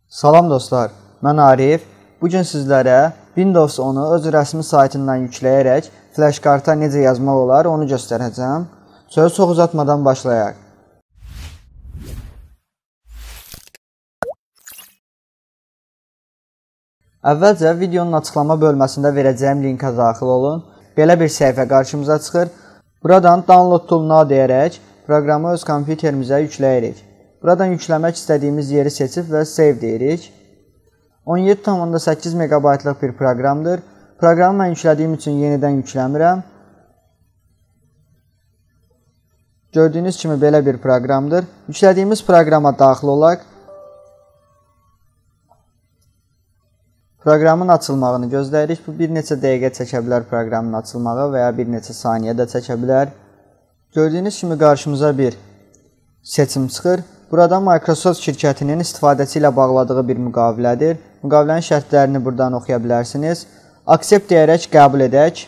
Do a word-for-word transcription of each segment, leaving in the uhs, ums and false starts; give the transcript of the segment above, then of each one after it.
Salam dostlar, mən Arif. Bugün sizlərə Windows onu öz rəsmi saytından yükləyərək flash karta necə yazmaq olar onu göstərəcəm. Sözü çox uzatmadan başlayaq. Əvvəlcə videonun açıqlama bölməsində verəcəyim linka daxil olun. Belə bir səhifə qarşımıza çıxır. Buradan download tooluna deyərək proqramı öz kompüterimizə yükləyirik. Buradan yükləmək istədiyimiz yeri seçib və save deyirik. on yeddi tam səkkiz megabaytlıq bir proqramdır. Proqramı mən yüklədiyim üçün yenidən yükləmirəm. Gördüyünüz kimi belə bir proqramdır. Yüklədiyimiz proqrama daxil olaq. Proqramın açılmağını gözləyirik. Bu bir neçə dəqiqə çəkə bilər proqramın açılmağı və ya bir neçə saniyə də çəkə bilər. Gördüyünüz kimi qarşımıza bir seçim çıxır. Burada Microsoft şirkətinin istifadəçi ilə bağladığı bir müqavilədir. Müqavilənin şərtlərini buradan oxuya bilərsiniz. Accept deyərək qəbul edək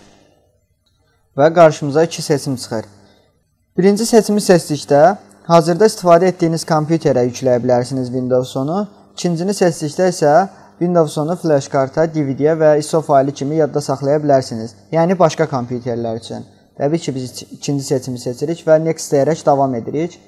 və qarşımıza iki seçim çıxır. Birinci seçimi seçdikdə hazırda istifadə etdiyiniz kompüterə yükləyə bilərsiniz Windows onu. İkincini seçdikdə isə Windows onu flash karta, D V D-yə və I S O faylı kimi yadda saxlaya bilərsiniz. Yəni başqa kompüterlər üçün. Təbii ki, biz ikinci seçimi seçirik və next deyərək davam edirik.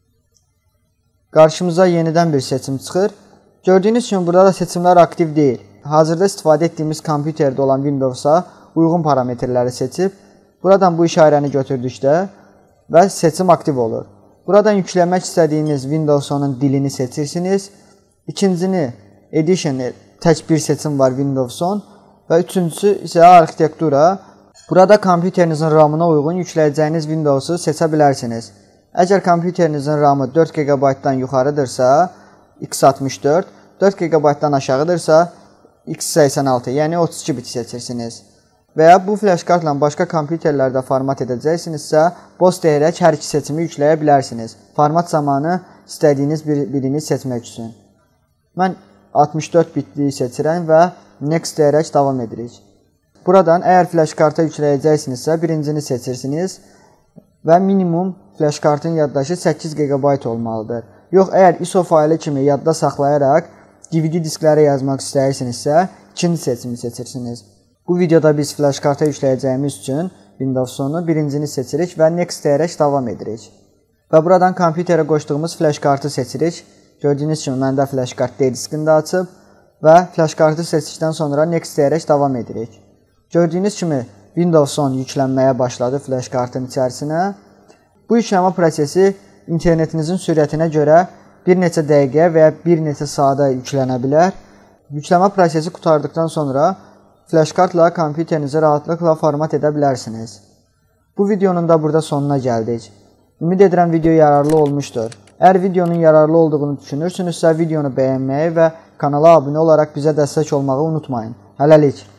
Qarşımıza yenidən bir seçim çıxır. Gördüyünüz kimi burada da seçimlər aktiv deyil. Hazırda istifadə etdiyimiz kompüterdə olan Windows'a uyğun parametrləri seçib, buradan bu işarəni götürdükdə və seçim aktiv olur. Buradan yükləmək istədiyiniz Windows onun dilini seçirsiniz. İkincini Edition tək bir seçim var Windows on və üçüncüsü isə arxitektura. Burada kompüterinizin RAM-ına uyğun yükləyəcəyiniz Windows'u seçə bilərsiniz. Əgər kompüterinizin RAM-ı dörd gigabaytdan yuxarıdırsa, X altmış dörd, dörd gigabaytdan aşağıdırsa, X səksən altı, yəni otuz iki bit seçirsiniz. Və ya bu flash kartla başqa kompüterlərdə format edəcəksinizsə, BOSS deyərək hər iki seçimi yükləyə bilərsiniz. Format zamanı istədiyiniz bir, birini seçmək üçün. Mən altmış dörd bitliyi seçirəm və next deyərək davam edirik. Buradan əgər flash karta yükləyəcəksinizsə, birincini seçirsiniz və minimum flash kartın yaddaşı səkkiz gigabayt olmalıdır. Yox, əgər I S O faylı kimi yadda saxlayaraq D V D disklərə yazmaq istəyirsinizsə, ikinci seçimi seçirsiniz. Bu videoda biz flash karta yükləyəcəyimiz üçün Windows onu birincini seçirik və next deyərək davam edirik. Və buradan kompüterə qoşduğumuz flash kartı seçirik. Gördüyünüz kimi məndə flash kart D diskində açıb və flash kartı seçdikdən sonra next deyərək davam edirik. Gördüyünüz kimi Windows on yüklənməyə başladı flash kartın içərisinə. Bu yükləmə prosesi internetinizin sürətinə görə bir neçə dəqiqə və ya bir neçə saata yüklənə bilər. Yükləmə prosesi qurtardıqdan sonra flash kartla kompüterinizi rahatlıqla format edə bilərsiniz. Bu videonun da burada sonuna gəldik. Ümid edirəm video yararlı olmuşdur. Əgər videonun yararlı olduğunu düşünürsünüzsə, videonu bəyənməyi və kanala abunə olaraq bizə dəstək olmağı unutmayın. Hələlik.